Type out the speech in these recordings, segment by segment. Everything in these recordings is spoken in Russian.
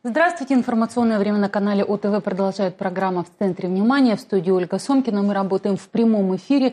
Здравствуйте. Информационное время на канале ОТВ продолжает программа «В центре внимания». В студии Ольга Сомкина. Мы работаем в прямом эфире.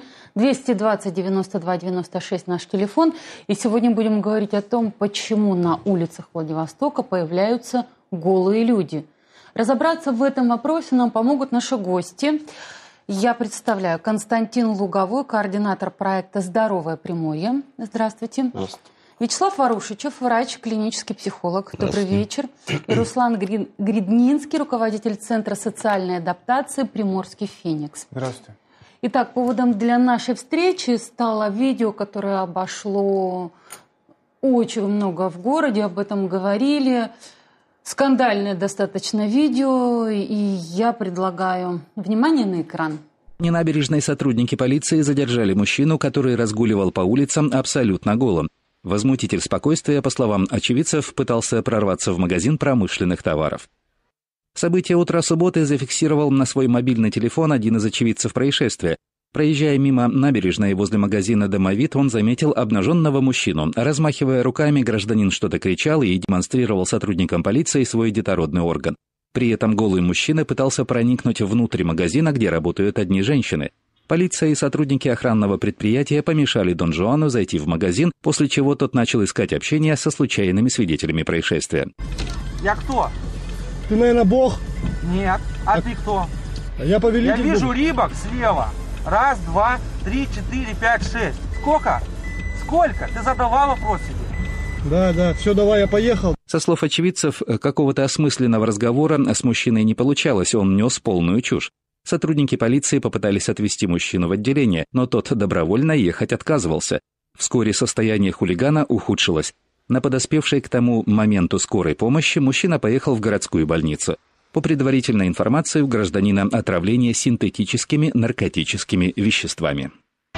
220-92-96 наш телефон. И сегодня будем говорить о том, почему на улицах Владивостока появляются голые люди. Разобраться в этом вопросе нам помогут наши гости. Я представляю Константин Луговой, координатор проекта «Здоровое Приморье». Здравствуйте. Здравствуйте. Вячеслав Ворушичев, врач, клинический психолог. Добрый вечер. И Руслан Гриднинский, руководитель Центра социальной адаптации «Приморский Феникс». Здравствуйте. Итак, поводом для нашей встречи стало видео, которое обошло очень много в городе, об этом говорили. Скандальное достаточно видео, и я предлагаю внимание на экран. На набережной сотрудники полиции задержали мужчину, который разгуливал по улицам абсолютно голым. Возмутитель спокойствия, по словам очевидцев, пытался прорваться в магазин промышленных товаров. Событие утра субботы зафиксировал на свой мобильный телефон один из очевидцев происшествия. Проезжая мимо набережной возле магазина «Домовид», он заметил обнаженного мужчину. Размахивая руками, гражданин что-то кричал и демонстрировал сотрудникам полиции свой детородный орган. При этом голый мужчина пытался проникнуть внутрь магазина, где работают одни женщины. Полиция и сотрудники охранного предприятия помешали Дон Жуану зайти в магазин, после чего тот начал искать общение со случайными свидетелями происшествия. Я кто? Ты, наверное, бог? Нет. А ты кто? Я повелитель. Я вижу рыбок слева. 1, 2, 3, 4, 5, 6. Сколько? Сколько? Ты задавал вопрос себе? Да, все, давай, я поехал. Со слов очевидцев, какого-то осмысленного разговора с мужчиной не получалось, он нес полную чушь. Сотрудники полиции попытались отвезти мужчину в отделение, но тот добровольно ехать отказывался. Вскоре состояние хулигана ухудшилось. На подоспевшей к тому моменту скорой помощи мужчина поехал в городскую больницу. По предварительной информации, у гражданина отравление синтетическими наркотическими веществами.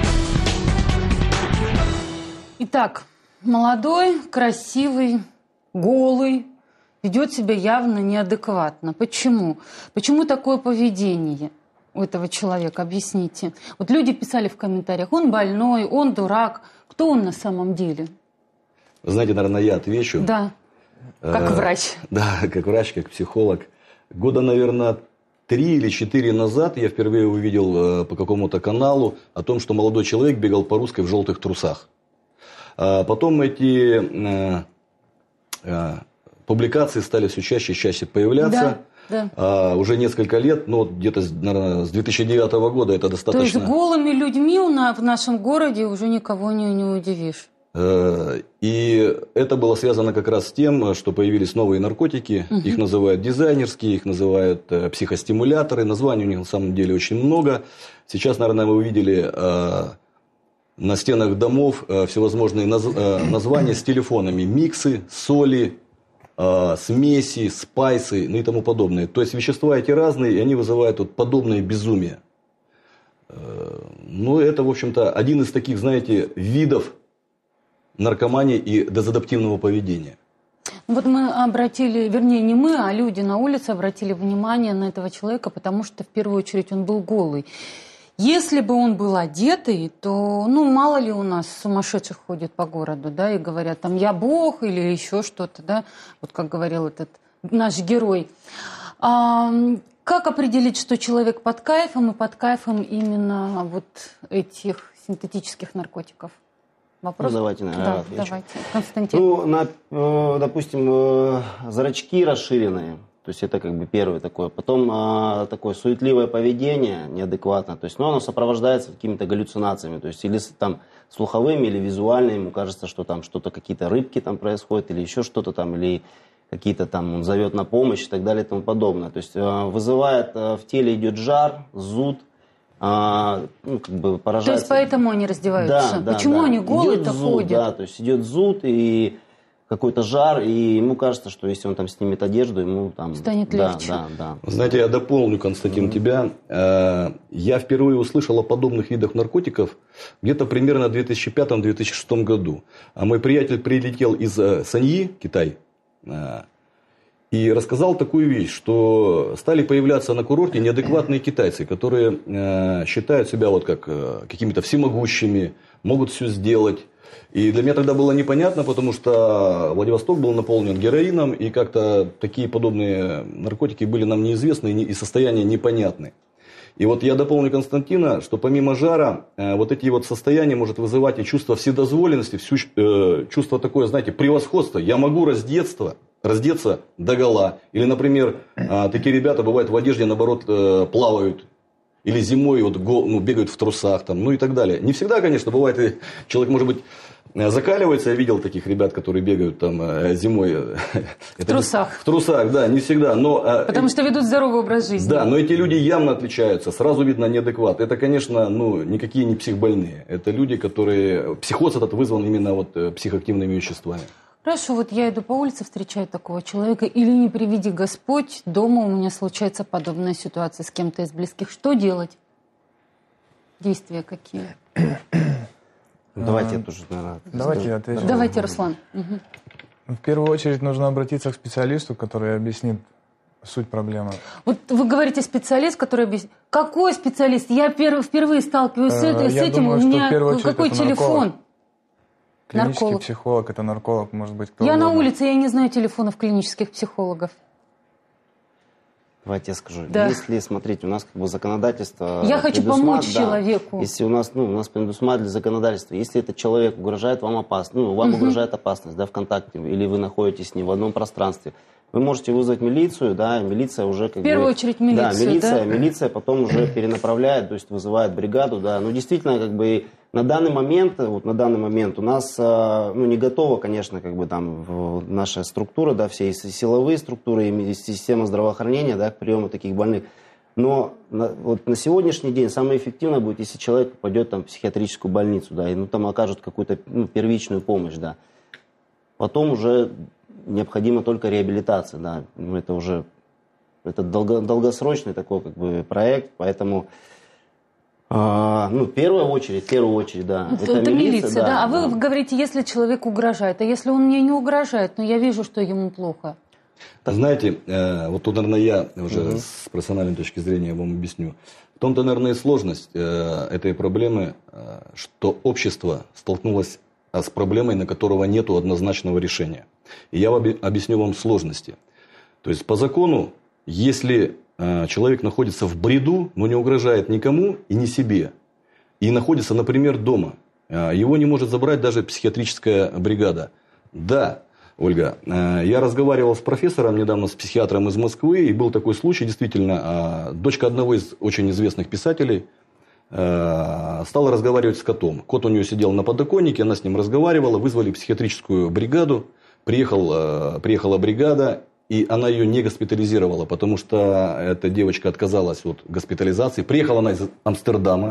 Итак, молодой, красивый, голый, ведет себя явно неадекватно. Почему? Почему такое поведение у этого человека? Объясните. Вот люди писали в комментариях, он больной, он дурак. Кто он на самом деле? Знаете, наверное, я отвечу. Да, как врач. Да, как врач, как психолог. Года, наверное, 3 или 4 назад я впервые увидел по какому-то каналу о том, что молодой человек бегал по Русской в желтых трусах. Потом эти публикации стали все чаще и чаще появляться. Да. Уже несколько лет, но где-то, наверное, с 2009 года это достаточно... То есть голыми людьми в нашем городе уже никого не удивишь. И это было связано как раз с тем, что появились новые наркотики. Их называют дизайнерские, их называют психостимуляторы. Названий у них на самом деле очень много. Сейчас, наверное, вы увидели на стенах домов всевозможные названия с телефонами. Миксы, соли, смеси, спайсы, ну и тому подобное. То есть вещества эти разные, и они вызывают вот подобное безумие. Ну, это, в общем-то, один из таких, знаете, видов наркомании и дезадаптивного поведения. Вот мы обратили, вернее, не мы, а люди на улице обратили внимание на этого человека, потому что в первую очередь он был голый. Если бы он был одетый, то, мало ли у нас сумасшедших ходит по городу, да, и говорят, там, я бог или еще что-то, да, вот как говорил этот наш герой. Как определить, что человек под кайфом, и под кайфом именно вот этих синтетических наркотиков? Вопрос? Давайте, наверное, давайте. Константин. Допустим, зрачки расширенные. То есть это как бы первое такое. Потом такое суетливое поведение, неадекватно. То есть, оно сопровождается какими-то галлюцинациями. То есть или там слуховыми, или визуальными. Ему кажется, что там что-то, какие-то рыбки там происходят, или еще что-то там, или какие-то там он зовет на помощь и так далее и тому подобное. То есть вызывает, в теле идет жар, зуд. Поражается. То есть поэтому они раздеваются? Да, почему они голые-то ходят? Да, то есть идет зуд и какой-то жар, и ему кажется, что если он там снимет одежду, ему там... Станет легче. Да. Знаете, я дополню, Константин, тебя. Я впервые услышал о подобных видах наркотиков где-то примерно в 2005-2006 году. А мой приятель прилетел из Саньи, Китай, и рассказал такую вещь, что стали появляться на курорте неадекватные китайцы, которые считают себя вот как какими-то всемогущими, могут все сделать. И для меня тогда было непонятно, потому что Владивосток был наполнен героином, и как-то такие подобные наркотики были нам неизвестны и состояния непонятны. И вот я дополню Константина, что помимо жара, вот эти вот состояния может вызывать и чувство вседозволенности, чувство такое, знаете, превосходства. Я могу раздеться догола. Или, например, такие ребята бывают в одежде, наоборот, плавают. Или зимой вот, бегают в трусах, там, ну и так далее. Не всегда, конечно, бывает, и человек, может быть, закаливается. Я видел таких ребят, которые бегают там зимой. В трусах. В трусах, да, не всегда. Но, потому что ведут здоровый образ жизни. Да, но эти люди явно отличаются. Сразу видно неадекват. Это, конечно, никакие не психбольные. Это люди, которые... Психоз этот вызван именно вот психоактивными веществами. Хорошо, вот я иду по улице, встречаю такого человека, или не приведи Господь, дома у меня случается подобная ситуация с кем-то из близких. Что делать? Действия какие? Давайте я тоже, наверное, Давайте я отвечу. Давайте, Руслан. Угу. В первую очередь нужно обратиться к специалисту, который объяснит суть проблемы. Вот вы говорите специалист, который объяснит. Какой специалист? Я впервые сталкиваюсь с этим. Думаю, у меня какой это телефон? Клинический Нарколог. Психолог, это нарколог, может быть, кто Я угодно. на улице, я не знаю телефонов клинических психологов. Давайте я скажу. Да. Если, смотрите, у нас как бы законодательство... Я хочу помочь человеку. Если у нас предусматривали законодательство, если этот человек угрожает вам опасность, вам угрожает опасность, да, в контакте, или вы находитесь с ним в одном пространстве, вы можете вызвать милицию, да, милиция уже как бы... В первую очередь милицию, да? Милиция потом уже перенаправляет, то есть вызывает бригаду, да. Но действительно, как бы на данный момент у нас не готова, конечно, как бы там наша структура, да, все силовые структуры и система здравоохранения, да, к приему таких больных. Но вот на сегодняшний день самое эффективное будет, если человек попадет там в психиатрическую больницу, да, и там окажут какую-то первичную помощь, да. Потом уже необходима только реабилитация, да. Это долгосрочный такой как бы проект, поэтому в первую очередь, да. Это милиция, да. А вы говорите, если человек угрожает, а если он мне не угрожает, но я вижу, что ему плохо. Знаете, вот тут, наверное, я уже с профессиональной точки зрения вам объясню. В том-то, наверное, и сложность этой проблемы, что общество столкнулось с проблемой, на которого нет однозначного решения. И я объясню вам сложности. То есть, по закону, если человек находится в бреду, но не угрожает никому и не себе, и находится, например, дома, его не может забрать даже психиатрическая бригада. Да, Ольга, я разговаривал с профессором недавно, с психиатром из Москвы, и был такой случай, действительно, дочка одного из очень известных писателей стала разговаривать с котом. Кот у нее сидел на подоконнике, она с ним разговаривала, вызвали психиатрическую бригаду, приехала бригада, и она ее не госпитализировала, потому что эта девочка отказалась от госпитализации. Приехала она из Амстердама,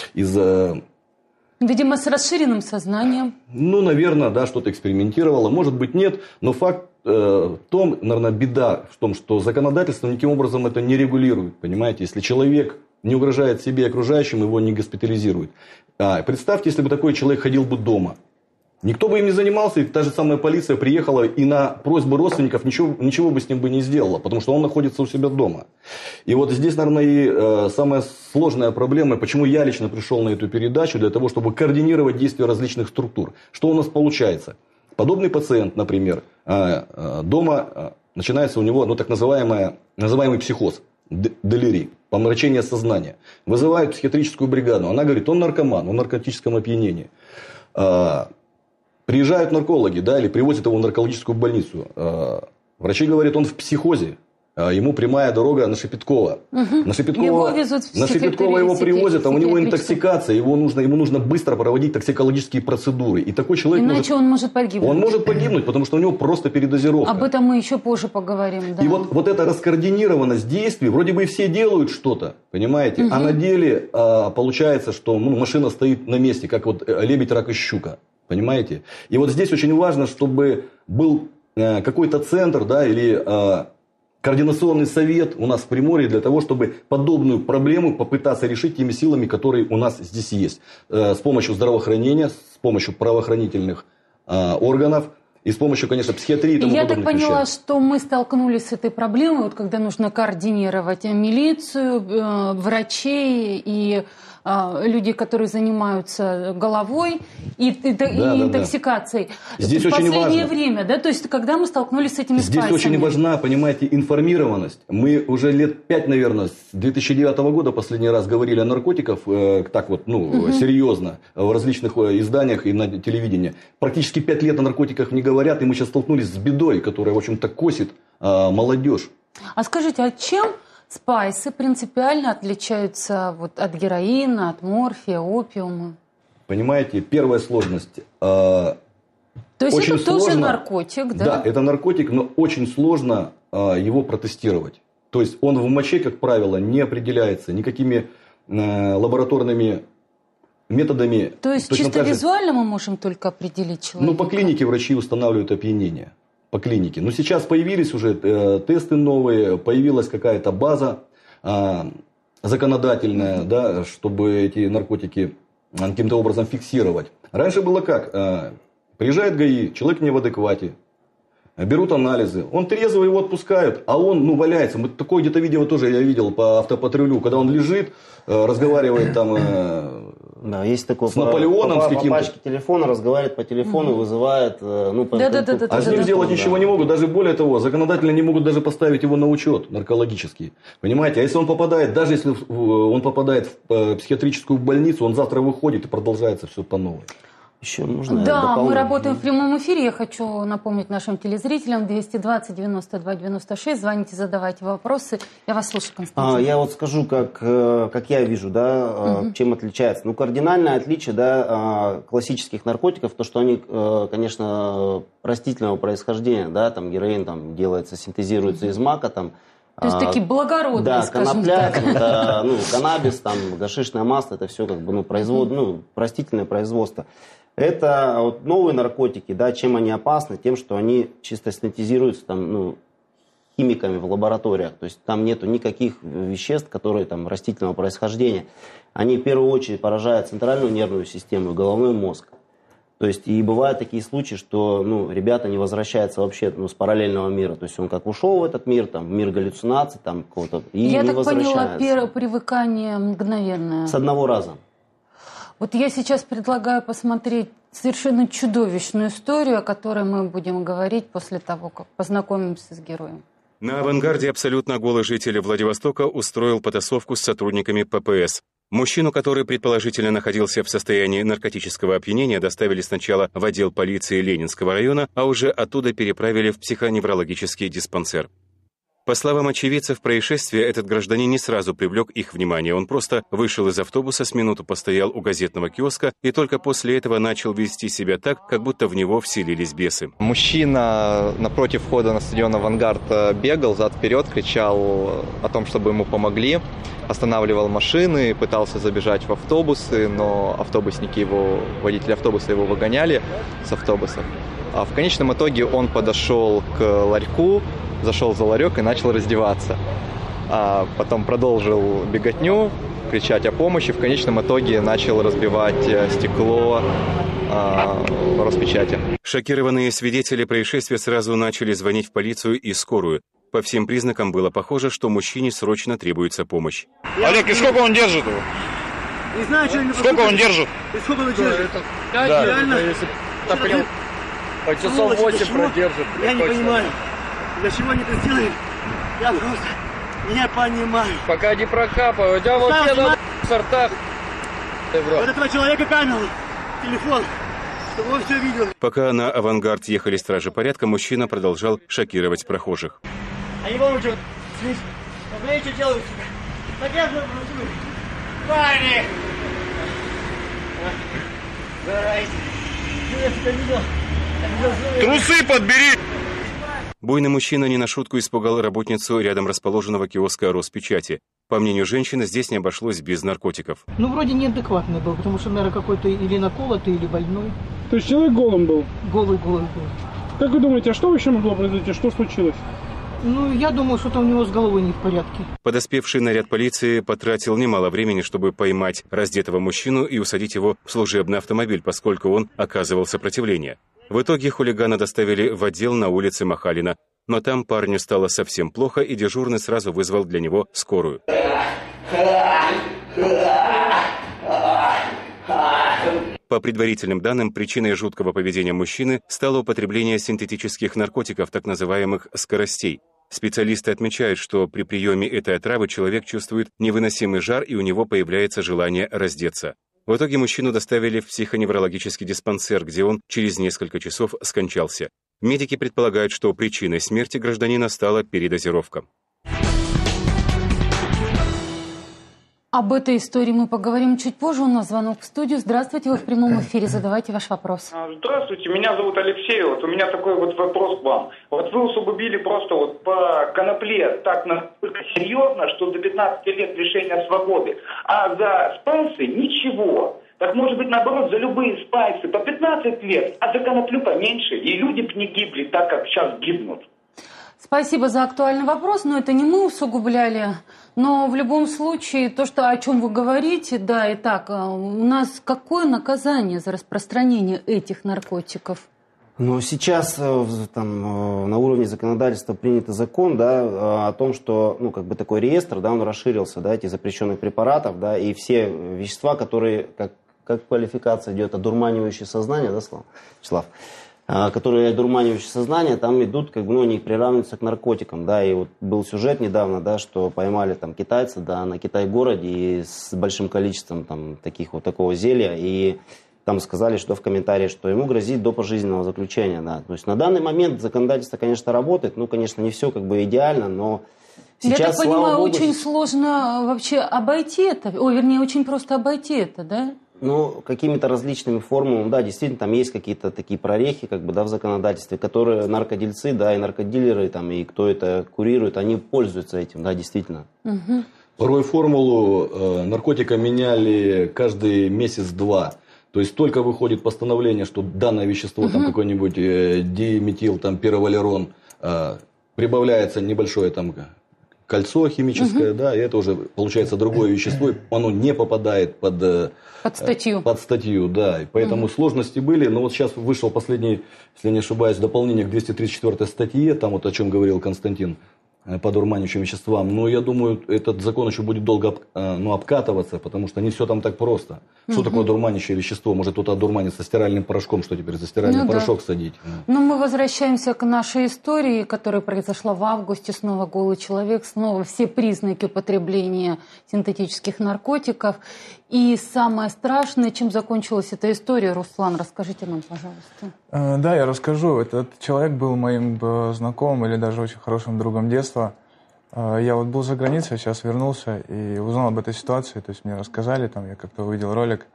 Видимо, с расширенным сознанием. Наверное, да, что-то экспериментировала. Может быть, нет. Но факт в том, наверное, беда в том, что законодательство никаким образом это не регулирует. Понимаете, если человек не угрожает себе и окружающим, его не госпитализируют. Представьте, если бы такой человек ходил бы дома. Никто бы им не занимался, и та же самая полиция приехала и на просьбу родственников ничего бы с ним бы не сделала, потому что он находится у себя дома. И вот здесь, наверное, и самая сложная проблема, почему я лично пришел на эту передачу, для того, чтобы координировать действия различных структур. Что у нас получается? Подобный пациент, например, дома начинается у него так называемый психоз, делирий, помрачение сознания. Вызывают психиатрическую бригаду, она говорит, он наркоман, он в наркотическом опьянении. Приезжают наркологи, да, или привозят его в наркологическую больницу. Врачи говорят, он в психозе. Ему прямая дорога на Шепеткова. На Шепеткова его привозят, а у него интоксикация. Ему нужно быстро проводить токсикологические процедуры. И такой человек Иначе он может погибнуть. Он может погибнуть, потому что у него просто передозировка. Об этом мы еще позже поговорим. Да. И вот эта раскоординированность действий, вроде бы все делают что-то, понимаете? А на деле получается, что машина стоит на месте, как вот лебедь, рак и щука. Понимаете? И вот здесь очень важно, чтобы был какой-то центр, да, или координационный совет у нас в Приморье для того, чтобы подобную проблему попытаться решить теми силами, которые у нас здесь есть. С помощью здравоохранения, с помощью правоохранительных органов и с помощью, конечно, психиатрии и тому подобных вещей. Я так поняла, что мы столкнулись с этой проблемой, когда нужно координировать милицию, врачей и люди, которые занимаются головой и интоксикацией. Здесь в очень последнее важно. время, да, то есть когда мы столкнулись с этими Здесь спайсами. очень важна, понимаете, информированность. Мы уже лет 5, наверное, с 2009 года последний раз говорили о наркотиках, так вот, серьезно, в различных изданиях и на телевидении. Практически 5 лет о наркотиках не говорят, и мы сейчас столкнулись с бедой, которая, в общем-то, косит молодежь. А скажите, а чем спайсы принципиально отличаются вот от героина, от морфия, опиума? Понимаете, первая сложность. То есть очень это тоже сложно, наркотик, да? Да, это наркотик, но очень сложно его протестировать. То есть он в моче, как правило, не определяется никакими лабораторными методами. То есть чисто визуально мы можем только определить человека? По клинике врачи устанавливают опьянение. По клинике. Но сейчас появились уже тесты новые, появилась какая-то база законодательная, да, чтобы эти наркотики каким-то образом фиксировать. Раньше было как? Приезжает ГАИ, человек не в адеквате, берут анализы, он трезвый, его отпускают, а он валяется. Такое где-то видео тоже я видел по автопатрулю, когда он лежит, разговаривает там да, есть такое, с Наполеоном, с каким-то. По пачке телефона, разговаривает по телефону, вызывает... А с ним сделать ничего не могут. Даже более того, законодательно не могут даже поставить его на учет наркологический. Понимаете? А если он попадает, даже если он попадает в психиатрическую больницу, он завтра выходит и продолжается все по новой. Еще можно да, мы работаем в прямом эфире. Я хочу напомнить нашим телезрителям 220-92-96. Звоните, задавайте вопросы. Я вас слушаю, Константин. Я вот скажу, как я вижу, да, чем отличается. Кардинальное отличие, да, классических наркотиков, то, что они, конечно, растительного происхождения, да, там героин там делается, синтезируется из мака, там. То есть такие благородные, да, скажем конопля, так. Это, каннабис, там, гашишное масло, это все как бы, растительное производство. Это вот новые наркотики, да, чем они опасны? Тем, что они чисто синтезируются там, химиками в лабораториях. То есть там нету никаких веществ, которые там растительного происхождения. Они в первую очередь поражают центральную нервную систему и головной мозг. То есть и бывают такие случаи, что ребята не возвращаются вообще с параллельного мира. То есть он как ушел в этот мир, там, в мир галлюцинаций, там, какого-то, и я не так возвращается. поняла, привыкание мгновенное. С одного раза. Вот я сейчас предлагаю посмотреть совершенно чудовищную историю, о которой мы будем говорить после того, как познакомимся с героем. На «Авангарде» абсолютно голый житель Владивостока устроил потасовку с сотрудниками ППС. Мужчину, который предположительно находился в состоянии наркотического опьянения, доставили сначала в отдел полиции Ленинского района, а уже оттуда переправили в психоневрологический диспансер. По словам очевидцев происшествия, этот гражданин не сразу привлек их внимание. Он просто вышел из автобуса, с минуту постоял у газетного киоска и только после этого начал вести себя так, как будто в него вселились бесы. Мужчина напротив входа на стадион «Авангард» бегал зад-вперед, кричал о том, чтобы ему помогли, останавливал машины, пытался забежать в автобусы, но водители автобуса его выгоняли с автобусов. А в конечном итоге он подошел к ларьку, зашел за ларек и начал раздеваться. А потом продолжил беготню, кричать о помощи. В конечном итоге начал разбивать стекло Роспечати. Шокированные свидетели происшествия сразу начали звонить в полицию и скорую. По всем признакам было похоже, что мужчине срочно требуется помощь. Олег, и сколько он держит его? Не знаю, что сколько он держит? И сколько он держит? Да. Реально? По часов 8 продержит. Я не понимаю. Для чего они это сделали? Я просто не понимаю. Пока не прокапывай. У тебя вообще на сортах. Вот этого человека камеру, телефон, чтобы он все видел. Пока на «Авангард» ехали стражи порядка, мужчина продолжал шокировать прохожих. Они вам что, смотри, что делают? Так я же парни! Давайте. Я тебя видел. Трусы подбери! Буйный мужчина не на шутку испугал работницу рядом расположенного киоска Роспечати. По мнению женщины, здесь не обошлось без наркотиков. Вроде неадекватный был, потому что, наверное, какой-то или наколотый, или больной. То есть человек голым был? Голый был. Как вы думаете, а что еще могло произойти? Что случилось? Я думаю, что-то у него с головой не в порядке. Подоспевший наряд полиции потратил немало времени, чтобы поймать раздетого мужчину и усадить его в служебный автомобиль, поскольку он оказывал сопротивление. В итоге хулигана доставили в отдел на улице Махалина, но там парню стало совсем плохо, и дежурный сразу вызвал для него скорую. По предварительным данным, причиной жуткого поведения мужчины стало употребление синтетических наркотиков, так называемых «скоростей». Специалисты отмечают, что при приеме этой отравы человек чувствует невыносимый жар и у него появляется желание раздеться. В итоге мужчину доставили в психоневрологический диспансер, где он через несколько часов скончался. Медики предполагают, что причиной смерти гражданина стала передозировка. Об этой истории мы поговорим чуть позже. У нас звонок в студию. Здравствуйте, вы в прямом эфире. Задавайте ваш вопрос. Здравствуйте, меня зовут Алексей. Вот у меня такой вот вопрос к вам. Вот вы усугубили просто вот по конопле так настолько серьезно, что до 15 лет лишения свободы. А за спайсы ничего. Так может быть наоборот за любые спайсы по 15 лет, а за коноплю поменьше. И люди бы не гибли так, как сейчас гибнут. Спасибо за актуальный вопрос, но это не мы усугубляли. Но в любом случае, то, что, о чем вы говорите, да, и так, у нас какое наказание за распространение этих наркотиков? Ну, сейчас там, на уровне законодательства принят закон, да, о том, что, ну, как бы такой реестр, да, он расширился, да, этих запрещенных препаратов, да, и все вещества, которые, как квалификация идет, одурманивающее сознание, да, Вячеслав? Которые одурманивающие сознание, там идут, как бы, ну, они приравниваются к наркотикам, да, и вот был сюжет недавно, да, что поймали там китайца, да, на Китай-городе и с большим количеством там такого зелья, и там сказали, что в комментарии, что ему грозит до пожизненного заключения, да, то есть на данный момент законодательство, конечно, работает, ну, конечно, не все как бы идеально, но сейчас, я так понимаю, Богу, очень сложно вообще обойти это, вернее, очень просто обойти это, да? Ну, какими-то различными формулами, да, действительно, там есть какие-то такие прорехи, как бы, да, в законодательстве, которые наркодельцы, да, и наркодилеры, там, и кто это курирует, они пользуются этим, да, действительно. Угу. Порой формулу наркотика меняли каждый месяц-два. То есть только выходит постановление, что данное вещество, там какой-нибудь диметил, там, пировалерон, прибавляется небольшое там кольцо химическое, да, и это уже получается другое вещество, оно не попадает под статью. Под статью, да. И поэтому сложности были. Но вот сейчас вышел последний, если не ошибаюсь, дополнение к 234 статье, там вот о чем говорил Константин, по дурманящим веществам. Но я думаю, этот закон еще будет долго обкатываться, потому что не все там так просто. Что такое дурманящее вещество? Может, кто-то одурманит со стиральным порошком, что теперь за стиральный порошок садить? Но мы возвращаемся к нашей истории, которая произошла в августе. Снова голый человек, снова все признаки употребления синтетических наркотиков. И самое страшное, чем закончилась эта история, Руслан, расскажите нам, пожалуйста. Да, я расскажу. Этот человек был моим знакомым или даже очень хорошим другом детства. Я вот был за границей, сейчас вернулся и узнал об этой ситуации. То есть мне рассказали, там я как-то увидел ролик.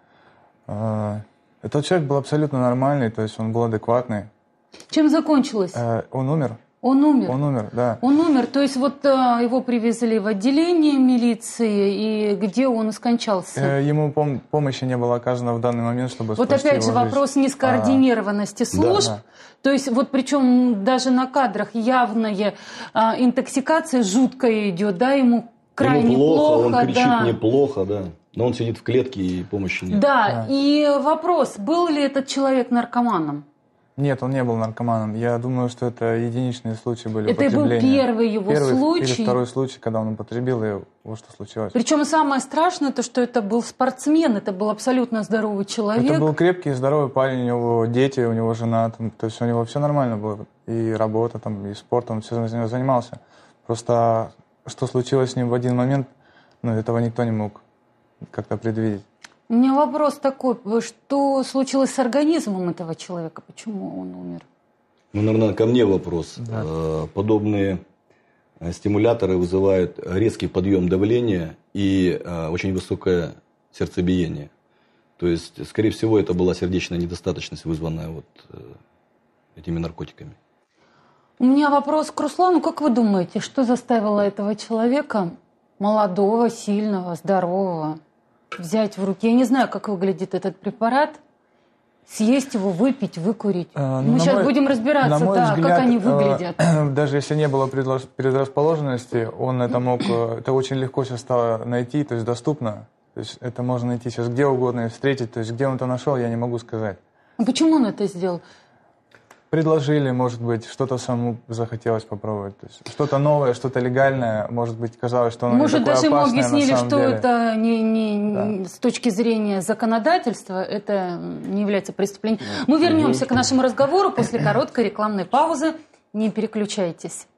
Этот человек был абсолютно нормальный, то есть он был адекватный. Чем закончилось? Он умер. Он умер? Он умер, да. Он умер, то есть вот его привезли в отделение милиции, и где он скончался? Ему помощи не было оказано в данный момент, чтобы вот спасти опять же его вопрос жизнь. нескоординированности служб. Да. То есть вот причем даже на кадрах явная интоксикация жуткая идет, да, ему крайне плохо. Он кричит неплохо, да. Но он сидит в клетке и помощи нет. Да, и вопрос, был ли этот человек наркоманом? Нет, он не был наркоманом. Я думаю, что это единичные случаи были употребления. Это был первый его случай? Или второй случай, когда он употребил, и вот что случилось. Причем самое страшное, то, что это был спортсмен, это был абсолютно здоровый человек. Это был крепкий, здоровый парень, у него дети, у него жена, там, то есть у него все нормально было. И работа, там, и спортом, он все занимался. Просто что случилось с ним в один момент, ну, этого никто не мог как-то предвидеть. У меня вопрос такой, что случилось с организмом этого человека, почему он умер? Ну, наверное, ко мне вопрос. Да. Подобные стимуляторы вызывают резкий подъем давления и очень высокое сердцебиение. То есть, скорее всего, это была сердечная недостаточность, вызванная вот этими наркотиками. У меня вопрос к Руслану. Как вы думаете, что заставило этого человека, молодого, сильного, здорового, взять в руки? Я не знаю, как выглядит этот препарат. Съесть его, выпить, выкурить. Мы сейчас будем разбираться, да, взгляд, как они выглядят. Даже если не было предрасположенности, он это мог... Это очень легко сейчас стало найти, то есть доступно. То есть это можно найти сейчас где угодно и встретить. То есть где он это нашел, я не могу сказать. А почему он это сделал? предложили, может быть, что-то самому захотелось попробовать. То есть что-то новое, что-то легальное, может быть, казалось, что оно может, не такое даже ему опасное объяснили, на самом что деле. это не с точки зрения законодательства, это не является преступлением. Мы вернемся к нашему разговору после короткой рекламной паузы. Не переключайтесь.